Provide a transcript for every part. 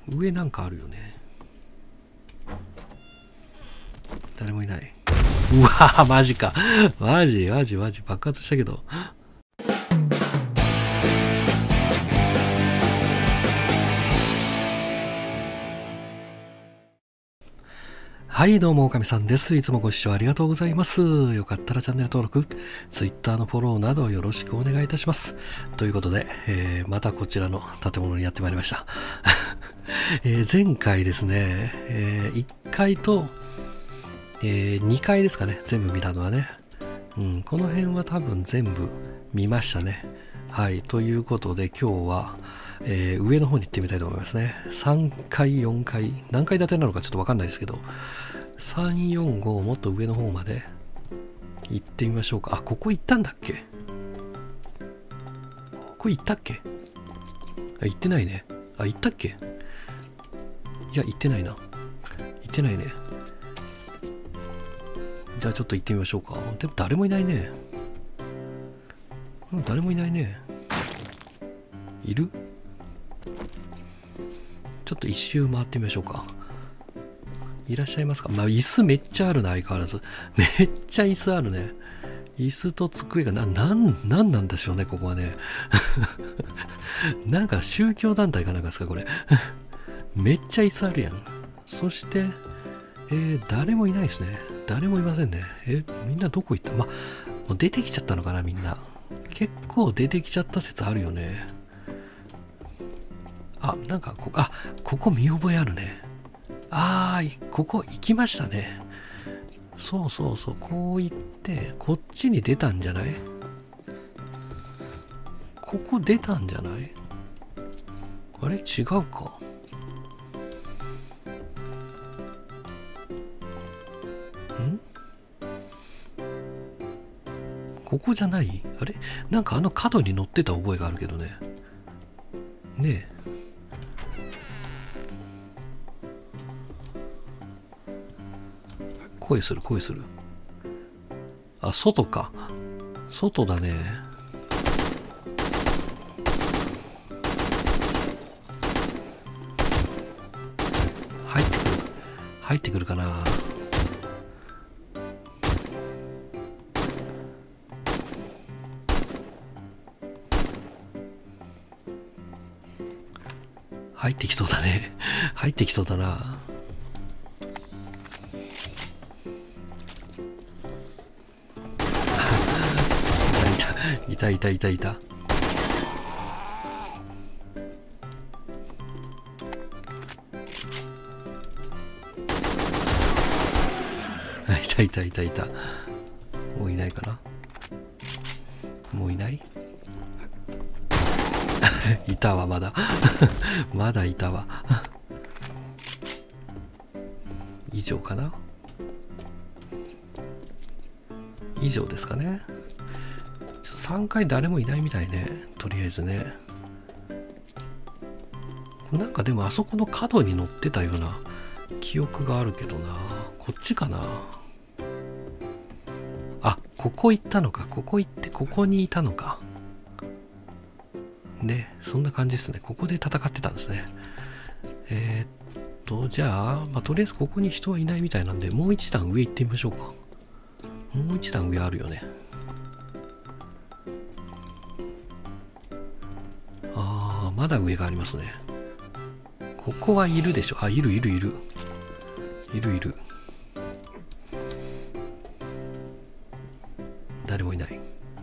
上なんかあるよね。誰もいない。うわぁ、マジか。マジ爆発したけど。はい、どうも、おかみさんです。いつもご視聴ありがとうございます。よかったらチャンネル登録、Twitter のフォローなどよろしくお願いいたします。ということで、またこちらの建物にやってまいりました。前回ですね、1階と、2階ですかね、全部見たのはね。この辺は多分全部見ましたね。はい、ということで今日は、上の方に行ってみたいと思いますね。3階、4階、何階建てなのかちょっとわかんないですけど、3、4、5、もっと上の方まで行ってみましょうか。あ、ここ行ったんだっけ？ここ行ったっけ？あ、行ってないね。あ、行ったっけ？いや、行ってないな。行ってないね。じゃあちょっと行ってみましょうか。でも誰もいないね。誰もいないね。いる？ちょっと一周回ってみましょうか。いらっしゃいますか？まあ、椅子めっちゃあるな、相変わらず。めっちゃ椅子あるね。椅子と机がなんなんでしょうね、ここはね。なんか宗教団体かなんかですか、これ。めっちゃ椅子あるやん。そして、誰もいないですね。誰もいませんね。みんなどこ行った？ま、もう出てきちゃったのかな、みんな。結構出てきちゃった説あるよね。あ、なんかここ見覚えあるね。ここ行きましたね。そう、こう行って、こっちに出たんじゃない？ここ出たんじゃない？あれ違うか。ここじゃない？あれなんかあの角に乗ってた覚えがあるけどね。ねえ。声する。あ、外か。外だね。入ってくるかな。入ってきそうだね。入ってきそうだな。いた。いた。もういないかな？もういない？いたわ、まだ。まだいたわ。以上かな？以上ですかね。3階誰もいないみたいね。とりあえずね。なんかでもあそこの角に乗ってたような記憶があるけどな。こっちかな。あ、ここ行ったのか。ここ行ってここにいたのか。ね、そんな感じですね。ここで戦ってたんですね。じゃあ、とりあえずここに人はいないみたいなんで、もう一段上行ってみましょうか。もう一段上あるよね。まだ上がありますね。ここはいるでしょ。あ、いる。誰もいない。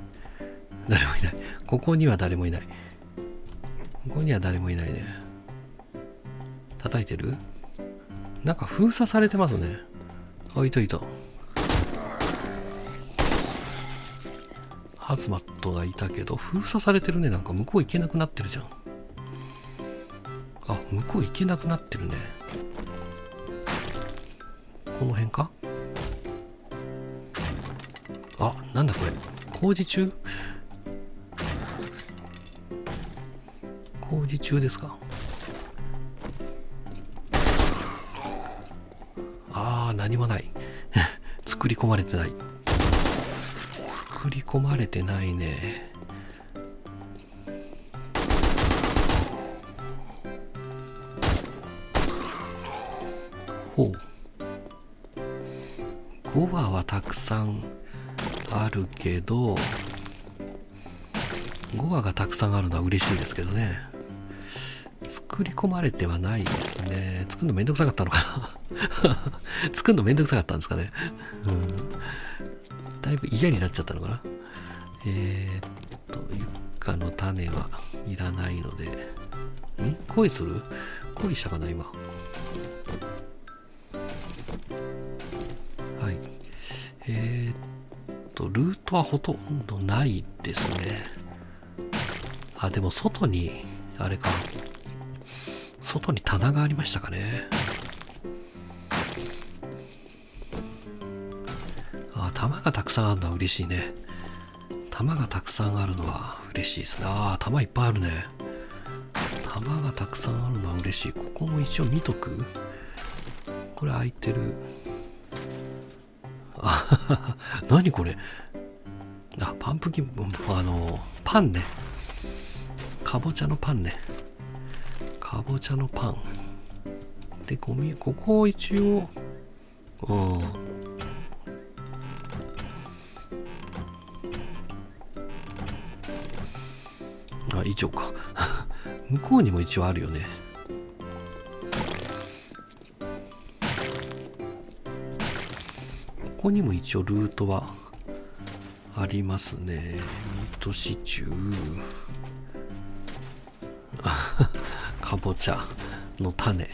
ここには誰もいない。ここには誰もいないね。叩いてる？なんか封鎖されてますね。あ、いた。ハズマットがいたけど、封鎖されてるね。なんか向こう行けなくなってるじゃん。あ、向こう行けなくなってるね。この辺か？あ、なんだこれ。工事中ですか？何もない。作り込まれてないね。 ほう。5羽はたくさんあるけど、5羽がたくさんあるのは嬉しいですけどね。作り込まれてはないですね。作るのめんどくさかったのかな作るのめんどくさかったんですかね。だいぶ嫌になっちゃったのかな。ユッカの種はいらないので。恋する？恋したかな、今。はい。ルートはほとんどないですね。あ、でも外に、あれか。外に棚がありましたかね。あ、玉がたくさんあるのは嬉しいね。玉がたくさんあるのは嬉しいですね。あ、玉いっぱいあるね。玉がたくさんあるのは嬉しい。ここも一応見とく。これ開いてる。あ、何これ。あ、パンプキン、パンね。かぼちゃのパンね。かぼちゃのパン。で、ゴミ、ここを一応、あ、以上か。向こうにも一応あるよね。ここにも一応ルートはありますね。ミートシチュー。かぼちゃの種。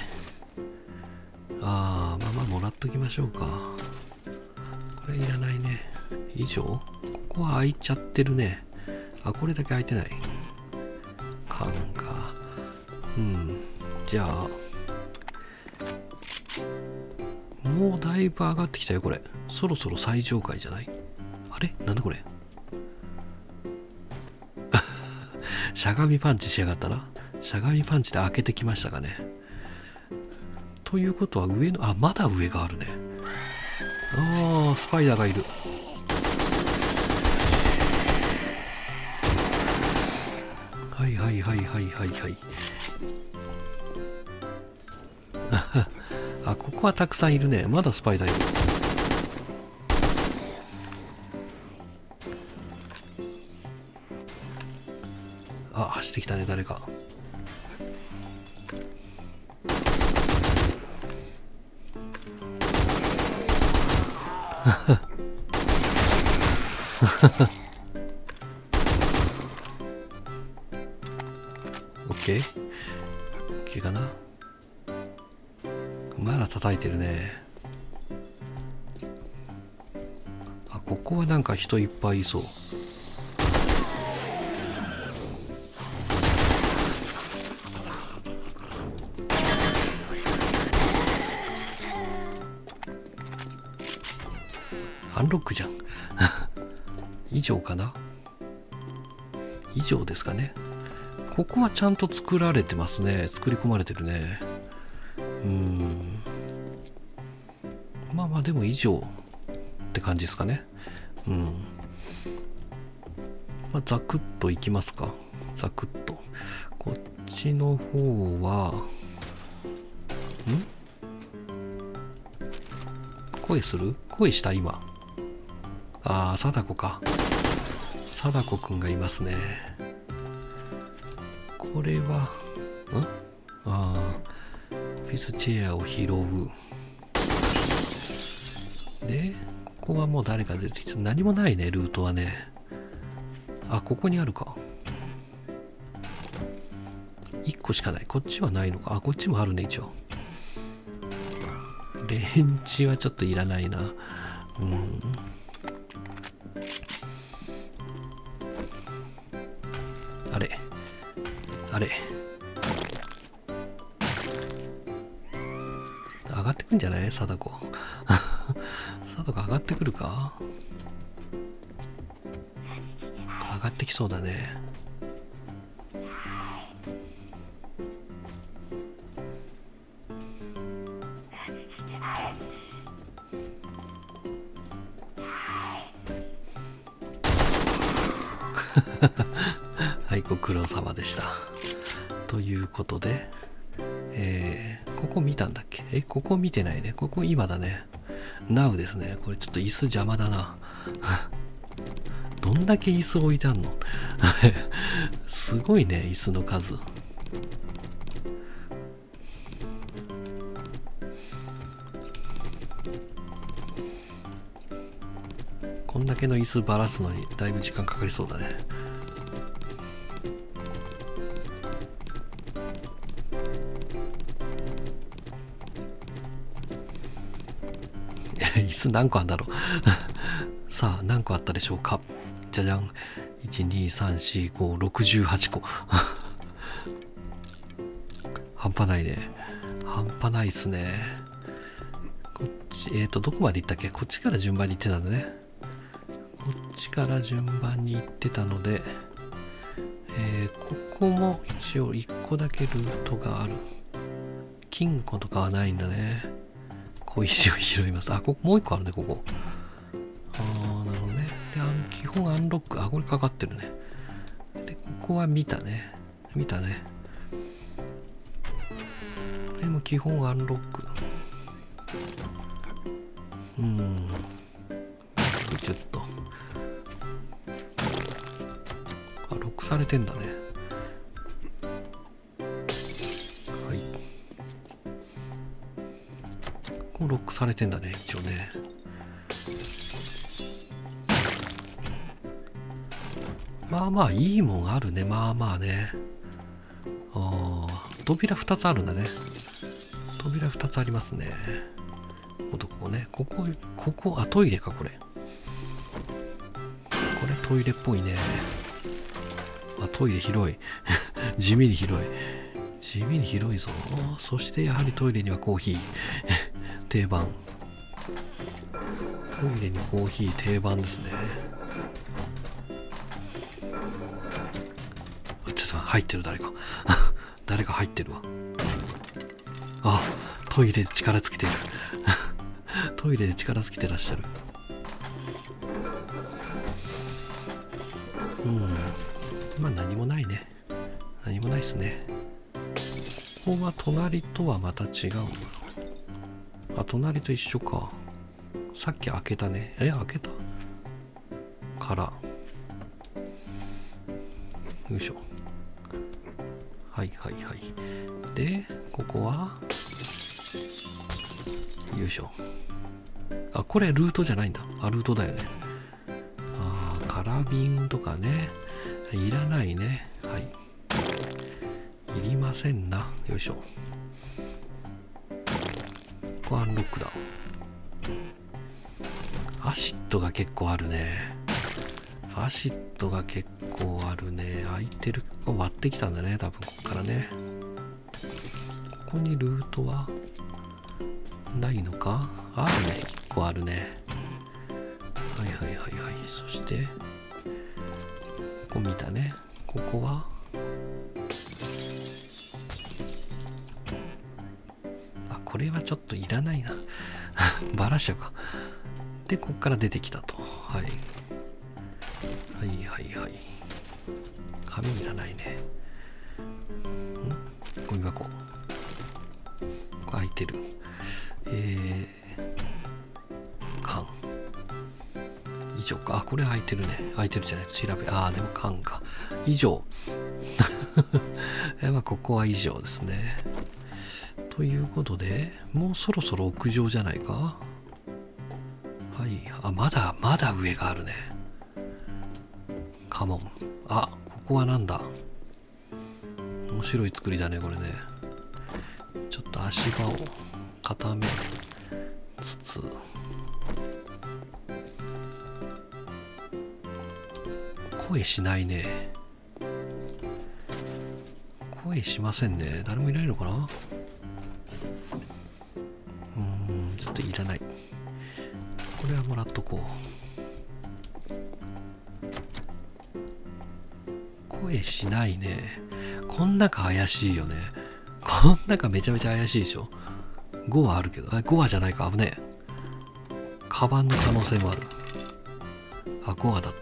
まあもらっときましょうか。これいらないね。以上？ここは開いちゃってるね。あ、これだけ開いてない。缶か。じゃあ、もうだいぶ上がってきたよ、これ。そろそろ最上階じゃない？あれ？なんだこれ。しゃがみパンチしやがったな。しゃがみパンチで開けてきましたかね。ということは上の、まだ上があるね。スパイダーがいる。はいはいはいはいはいはい。ここはたくさんいるね。まだスパイダーいる。走ってきたね、誰か。オッケー？オッケーかな。まだ叩いてるね。ここはなんか人いっぱいいそう。アンロックじゃん。以上かな？以上ですかね。ここはちゃんと作られてますね。作り込まれてるね。まあでも以上って感じですかね。ざくっといきますか。ざくっと。こっちの方は、恋する？恋した今。貞子か。貞子くんがいますね。これは、オフィスチェアを拾う。で、ここはもう誰か出てきて、何もないね、ルートはね。ここにあるか。1個しかない。こっちはないのか。こっちもあるね、一応。レンチはちょっといらないな。あれ。上がってくんじゃない？貞子。貞子上がってくるか？上がってきそうだね。はい、ご苦労様でした。ということで、 ここ見たんだっけ？ここ見てないね。ここ今だね。Now ですね。これちょっと椅子邪魔だな。どんだけ椅子置いてあんの？すごいね、椅子の数。こんだけの椅子ばらすのにだいぶ時間かかりそうだね。椅子何個あんだろう。さあ何個あったでしょうか。じゃじゃん。1234568個。半端ないね。半端ないっすね。こっちどこまで行ったっけ？こっちから順番に行ってたんだね。こっちから順番に行ってたので、ここも一応1個だけルートがある。金庫とかはないんだね。小石を拾います。あ、ここもう1個あるね、ここ。ああ、なるほどね。で、基本アンロック。あ、これかかってるね。で、ここは見たね。見たね。でも基本アンロック。ちょっと。あ、ロックされてんだね。はい。ここロックされてんだね、一応ね。まあまあいいもんあるね。まあまあね。扉2つあるんだね。扉2つありますね。ここね。ここ、あ、トイレか、これ。これトイレっぽいね。あ、トイレ広い。地味に広い。地味に広いぞ。そしてやはりトイレにはコーヒー。定番。トイレにコーヒー定番ですね。ちょっと入ってる、誰か。誰か入ってるわ。あ、トイレで力尽きてる。トイレで力尽きてらっしゃる。まあ何もないね。何もないっすね。ここは隣とはまた違うの。あ、隣と一緒か。さっき開けたね。開けたから。よいしょ。はいはいはい。で、ここはよいしょ。あ、これルートじゃないんだ。あ、ルートだよね。あー、カラビンとかね。いらないね。はい。いりませんな。よいしょ。ここアンロックだ。アシッドが結構あるね。アシッドが結構あるね。空いてる。ここ割ってきたんだね。多分ここからね。ここにルートはないのか？あるね。1個あるね。はいはいはいはい。そして、ここ見たね。ここはこれはちょっといらないな。バラしちゃうか。で、ここから出てきたと。はい。はいはいはい。紙いらないね。ゴミ箱。ここ開いてる。缶。以上か。あ、これ開いてるね。開いてるじゃない。調べ。ああ、でも缶か。以上。まあ、ここは以上ですね。ということで、もうそろそろ屋上じゃないか。はい。あ、まだ上があるね。カモン。あ、ここはなんだ。面白い作りだね、これね。ちょっと足場を固めつつ。声しないね。声しませんね。誰もいないのかな？ちょっといらない。これはもらっとこう。声しないね。こん中怪しいよね。こん中めちゃめちゃ怪しいでしょ。5はあるけど、5はじゃないか、危ねえ。カバンの可能性もある。あ、5はだった。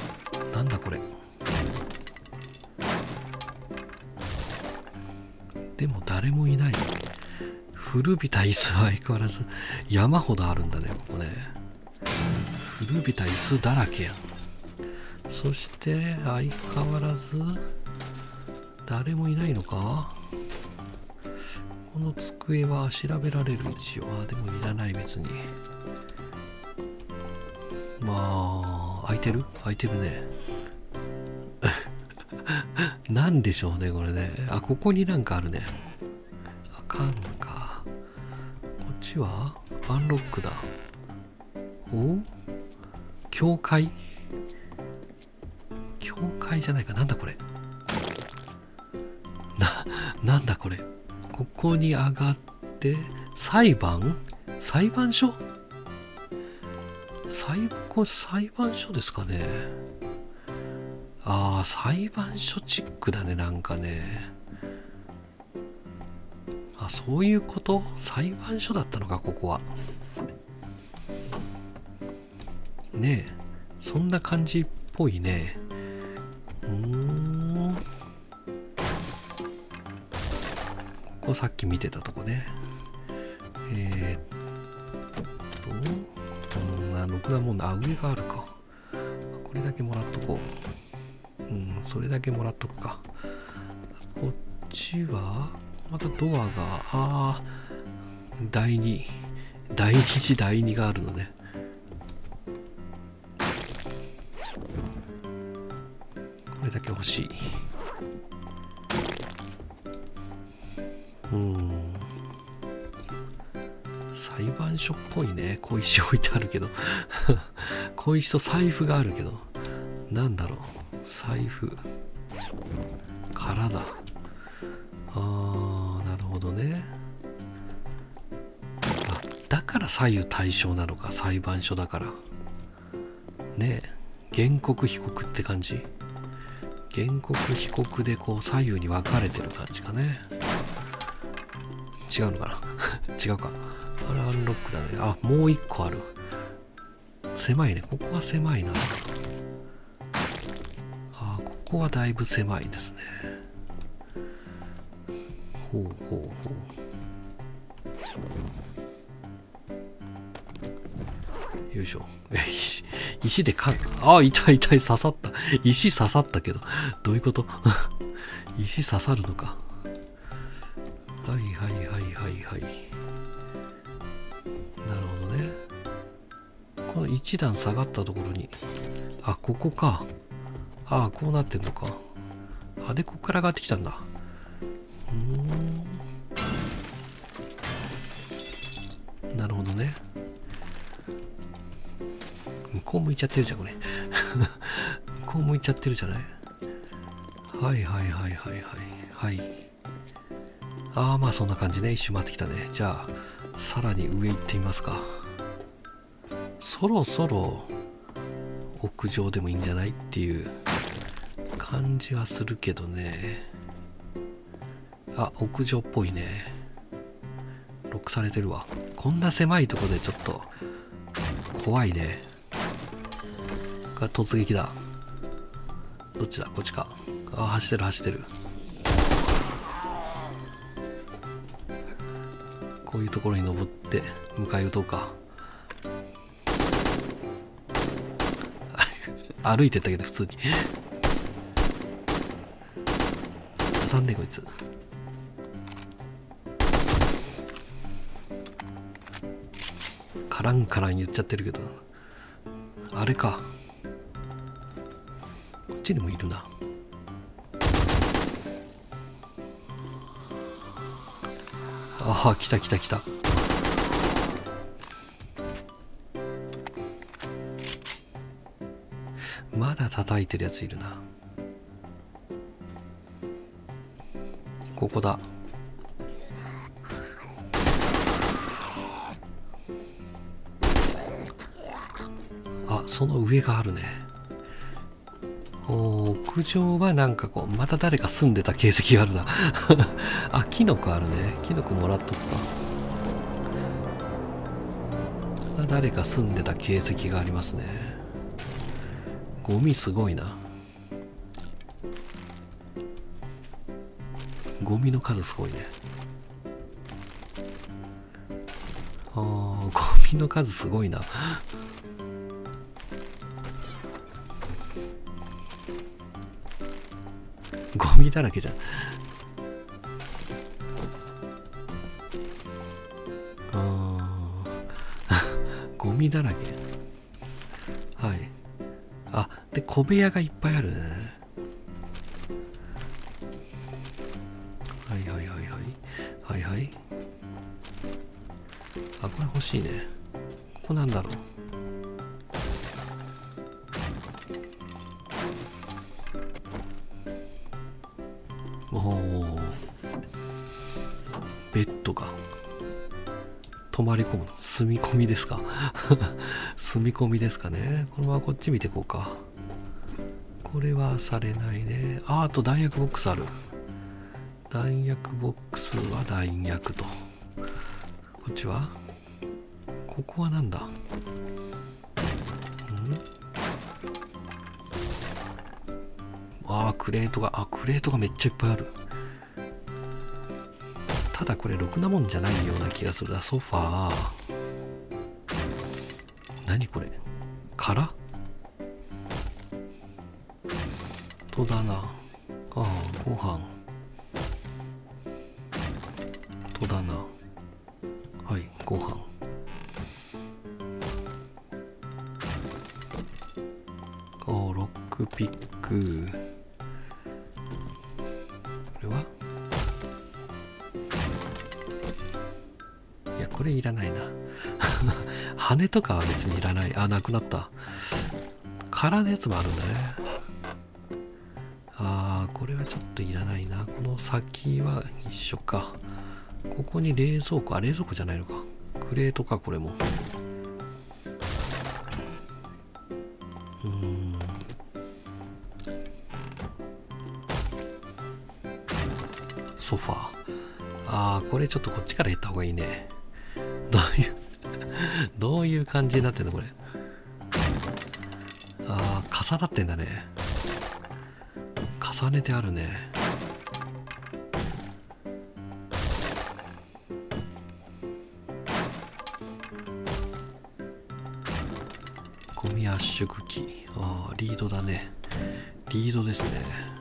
なんだこれ。 でも誰もいない。古びた椅子は相変わらず山ほどあるんだね、ここね。古びた椅子だらけやん。そして相変わらず誰もいないのか。この机は調べられる一応。でもいらない別に。まあ空いてるね。なんでしょうねこれね。あ、ここになんかあるね。あかんか。こっちはアンロックだ。お、教会じゃないか。なんだこれ。なんだこれ。ここに上がって裁判所、裁判所ですかね。ああ、裁判所チックだね、なんかね。あ、そういうこと。裁判所だったのか、ここは。ねえ、そんな感じっぽいね。ここさっき見てたとこね。ろくなもんだ。あ、上があるか。これだけもらっとこう。それだけもらっとくか。こっちはまたドアが、第2次第2があるのね。これだけ欲しい。裁判所っぽいね。小石置いてあるけど小石と財布があるけど、なんだろう。財布からだ。なるほどね。あ、だから左右対称なのか。裁判所だからね。原告被告って感じ。原告被告でこう左右に分かれてる感じかね。違うのかな違うか。あれアンロックだね。あ、もう一個ある。狭いね。ここは狭いな。ここはだいぶ狭いですね。ほう。よいしょ。石でかん。痛い刺さった。石刺さったけど。どういうこと石刺さるのか。はい。なるほどね。この一段下がったところに。ここか。こうなってんのか。で、ここから上がってきたんだ。なるほどね。向こう向いちゃってるじゃん、これ。向こう向いちゃってるじゃない。はい。まあそんな感じね。一周回ってきたね。じゃあ、さらに上行ってみますか。そろそろ屋上でもいいんじゃないっていう感じはするけどね。屋上っぽいね。ロックされてるわ。こんな狭いとこでちょっと怖いね。突撃だ。どっちだ。こっちか。走ってる。こういうところに登って迎え撃とうか。歩いてったけど普通に当たんねえこいつ。カラン言っちゃってるけど、あれか。こっちにもいるな。来た。まだ叩いてるやついるな。ここだ。その上があるね。屋上はなんかこうまた誰か住んでた形跡があるなキノコあるね。キノコもらっとくか。また誰か住んでた形跡がありますね。ゴミすごいな。 ゴミの数すごいね。ゴミの数すごいな。ゴミだらけじゃん。ゴミだらけ。はい。あ、で小部屋がいっぱいあるね。はいはいはいはいはいはい。あ、これ欲しいね。ここなんだろう。おお、ベッドが泊まり込むの。住み込みですか。住み込みですかね。このままこっち見ていこうか。これはされないね。あと弾薬ボックスある。弾薬ボックスは弾薬と。こっちは、ここはなんだ。クレートが、クレートがめっちゃいっぱいある。ただこれろくなもんじゃないような気がするな。ソファー。何これ、殻とだな。ご飯とだな。はい、ご飯。ロックピック。これは、いやこれいらないな。羽とかは別にいらない。なくなった。空のやつもあるんだね。これはちょっといらないな。この先は一緒か。ここに冷蔵庫、冷蔵庫じゃないのか。クレートか、これも。ソファー。これちょっとこっちから行った方がいいね。どういう感じになってんのこれ。重なってんだね。重ねてあるね。ゴミ圧縮機。リードだね。リードですね。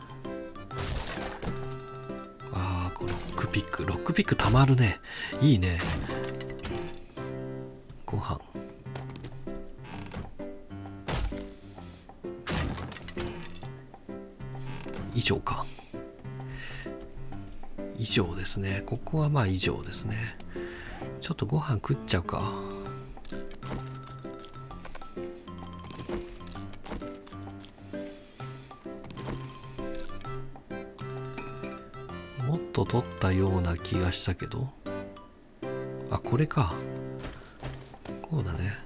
このロックピック。ロックピックたまるね。いいね。ご飯。以上か。以上ですね。ここはまあ以上ですね。ちょっとご飯食っちゃうか。もっと取ったような気がしたけど。これか。こうだね。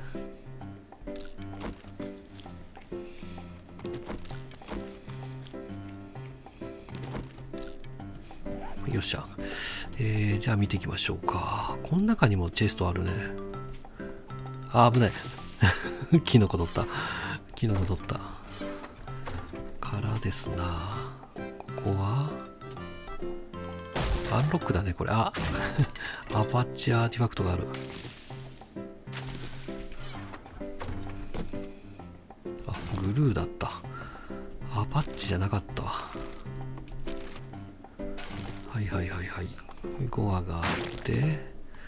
よっしゃ。じゃあ見ていきましょうか。この中にもチェストあるね。危ない。キノコ取った。キノコ取った。からですな。ここはアンロックだね、これ。アパッチアーティファクトがある。グルーだった。アパッチじゃなかったわ。はいはいはいはい。ゴアがあって、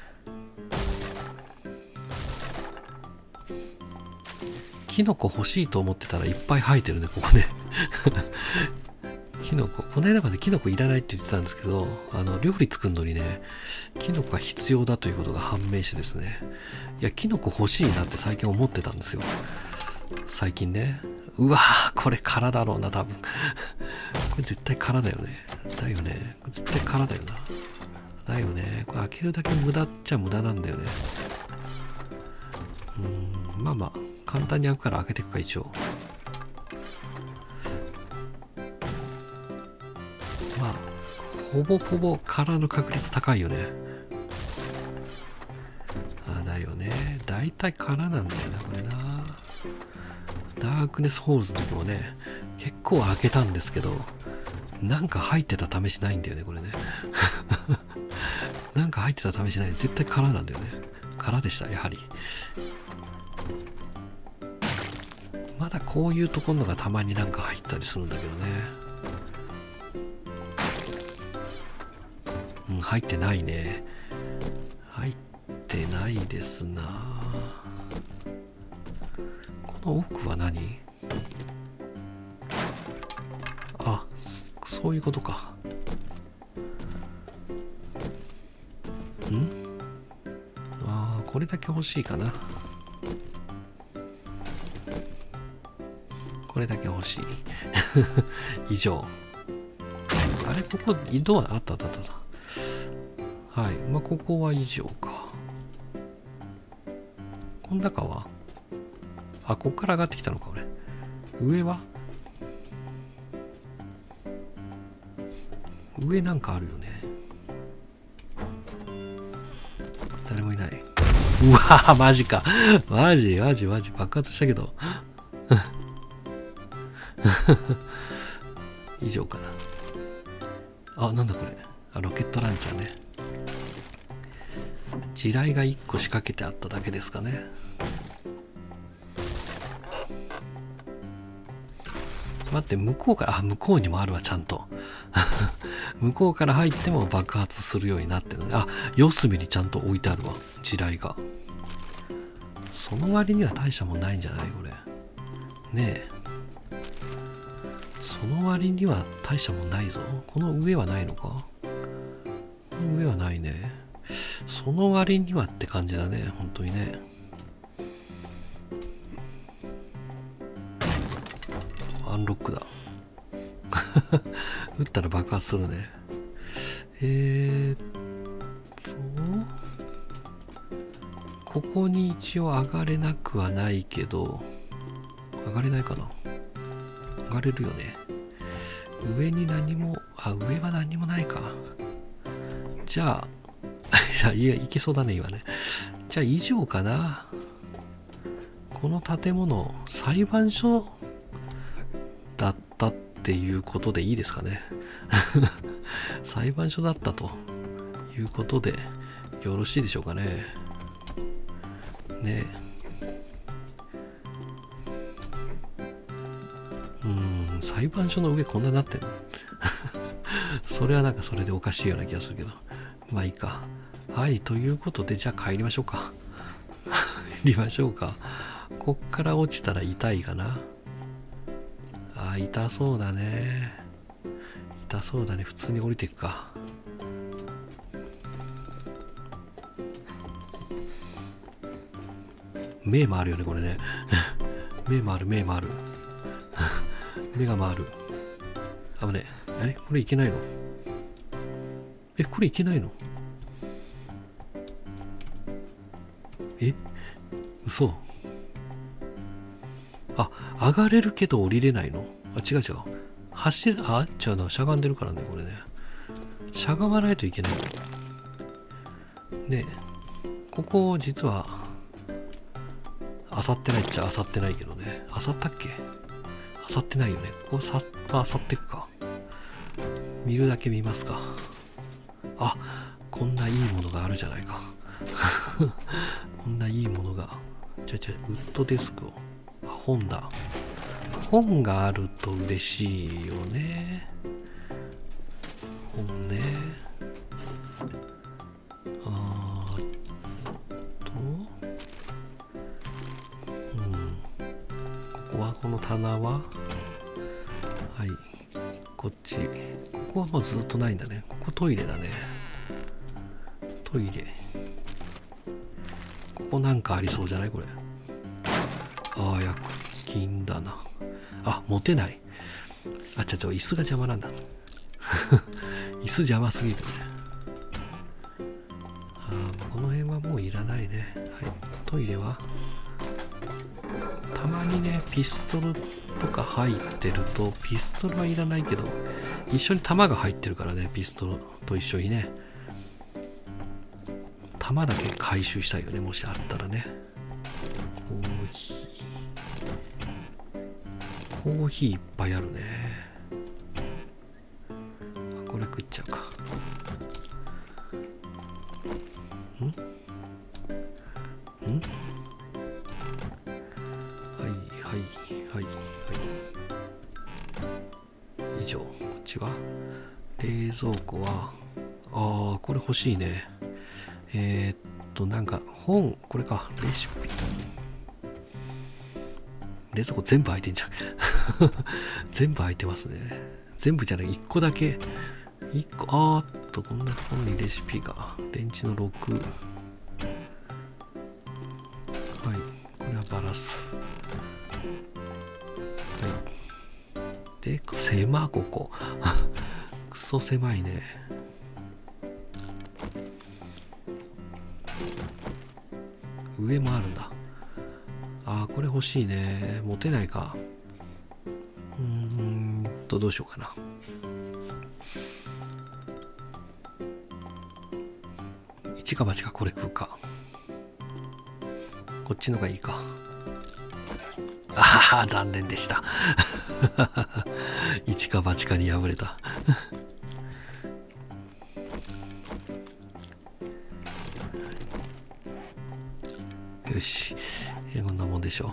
キノコ欲しいと思ってたらいっぱい生えてるね、ここね。キノコ、この間までキノコいらないって言ってたんですけど、料理作るのにね、キノコが必要だということが判明してですね、いや、キノコ欲しいなって最近思ってたんですよ。最近ね。うわー、これ空だろうな、多分。これ絶対空だよね。だよね。これ絶対空だよな。だよね。これ開けるだけ無駄っちゃ無駄なんだよね。まあまあ、簡単に開くから開けていくか、一応。まあ、ほぼほぼ空の確率高いよね。だよね。だいたい空なんだよな、これな。ダークネスホールズの時もね、結構開けたんですけど、 なんか入ってた試しないんだよね、これね。なんか入ってた試しない。絶対空なんだよね。空でした、やはり。まだこういうところのがたまになんか入ったりするんだけどね。うん、入ってないね。入ってないですな。この奥は何？あ、そういうことか。ん？ああ、これだけ欲しいかな。これだけ欲しい。以上。あれ、ここ、ドアあったあったあった。はい。まあ、ここは以上か。この中はあ、こっから上がってきたのか、俺。上は上なんかあるよね。誰もいない。うわぁ、マジか。マジ爆発したけど。以上かな。あ、なんだこれ。あ、ロケットランチャーね。地雷が1個仕掛けてあっただけですかね。待って、向こうから、あ、向こうにもあるわ、ちゃんと。向こうから入っても爆発するようになってるね。あ、四隅にちゃんと置いてあるわ、地雷が。その割には大したもんないんじゃないこれ。ねえ。その割には大したもんないぞ。この上はないのか？この上はないね。その割にはって感じだね、本当にね。アンロックだ。撃ったら爆発するね。ここに一応上がれなくはないけど、上がれないかな？上がれるよね。上に何も、あ、上は何もないか。じゃあ、いや、いけそうだね、今ね。じゃあ以上かな。この建物、裁判所だったっていうことでいいですかね。裁判所だったということでよろしいでしょうかね。ねえ。裁判所の上こんなになってんの？それはなんかそれでおかしいような気がするけど。まあいいか。はい、ということで、じゃあ帰りましょうか。帰りましょうか。こっから落ちたら痛いかな。あ、痛そうだね。痛そうだね。普通に降りていくか。目回るよね、これね。目回る。目が回る。危ねえ。あれこれいけないの？これいけないの？嘘。あ、上がれるけど降りれないの？あ、違う。あ、違うな。しゃがんでるからね、これね。しゃがまないといけない。ねえ。ここ、実は、漁ってないっちゃ漁ってないけどね。漁ったっけ？漁ってないよね。ここさっと漁ってくか。見るだけ見ますか。あ、こんないいものがあるじゃないか。こんないいものが。ウッドデスクを。あ、本だ。本があると嬉しいよね。本ね。ここは、この棚は、はい。こっち。ここはもうずっとないんだね。ここトイレだね。トイレ。ここなんかありそうじゃないこれ。ああ、薬品だな。あ、持てない。あ、椅子が邪魔なんだ。椅子邪魔すぎるね。この辺はもういらないね。はい。トイレはたまにね、ピストルとか入ってると、ピストルはいらないけど、一緒に弾が入ってるからね、ピストルと一緒にね。弾だけ回収したいよね、もしあったらね。コーヒーいっぱいあるね。 れ食っちゃうか。はいはいはいはい。以上。こっちは冷蔵庫はこれ欲しいね。なんか本、これか、レシピ。冷蔵庫全部開いてんじゃん。全部開いてますね。全部じゃない、1個だけ。1個、こんなところにレシピが。レンチの6。はい、これはバラす。はい。で、狭ここ。クソ狭いね。上もあるんだ。これ欲しいね。持てないか。どうしようかな。一か八かこれ食うか。こっちのがいいか。残念でした。一か八かに敗れた。よし。こんなもんでしょう。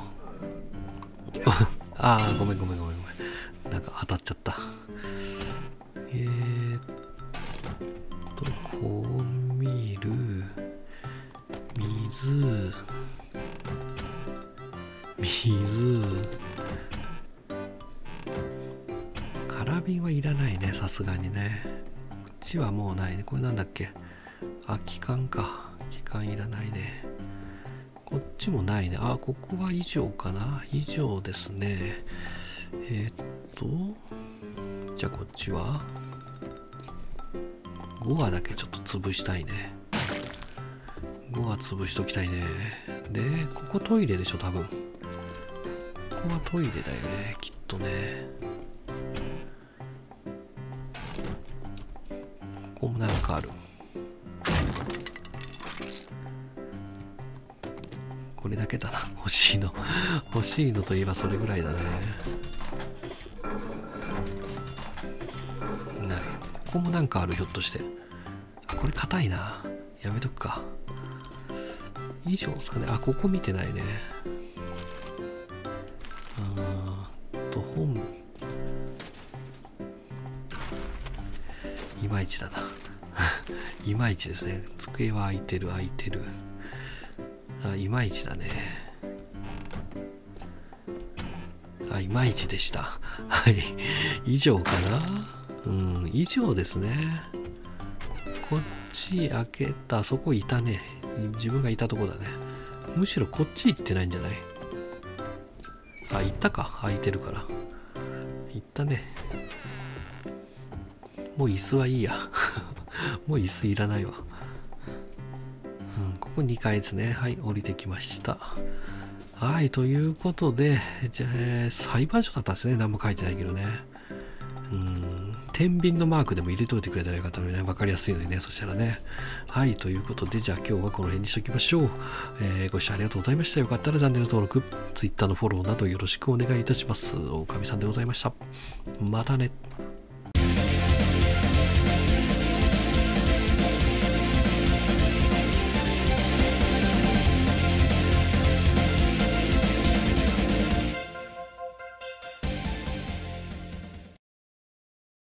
ごめん。なんか当たっちゃった。コーンミール、水、カラビンはいらないね、さすがにね。こっちはもうないね。これなんだっけ。気管か。気管いらないね。こっちもないね。ここは以上かな。以上ですね。じゃあこっちは5話だけちょっと潰したいね。5話潰しときたいね。で、ここトイレでしょ、多分。ここはトイレだよね、きっとね。ここもなんかある。これだけだな、欲しいの。欲しいのといえばそれぐらいだね。ない。ここもなんかある、ひょっとして。これ硬いな。やめとくか。以上ですかね。ここ見てないね。本。いまいちだな。いまいちですね。机は空いてる。いまいちだね。いまいちでした。はい。以上かな。以上ですね。こっち開けた。そこいたね。自分がいたとこだね。むしろこっち行ってないんじゃない？行ったか。開いてるから。行ったね。もう椅子はいいや。もう椅子いらないわ。ここ2階ですね。はい、降りてきました。はい、ということで、じゃあ、裁判所だったんですね。何も書いてないけどね。天秤のマークでも入れといてくれたらよかったのにね。わかりやすいのにね。そしたらね。はい、ということで、じゃあ今日はこの辺にしときましょう。ご視聴ありがとうございました。よかったらチャンネル登録、Twitter のフォローなどよろしくお願いいたします。狼さんでございました。またね。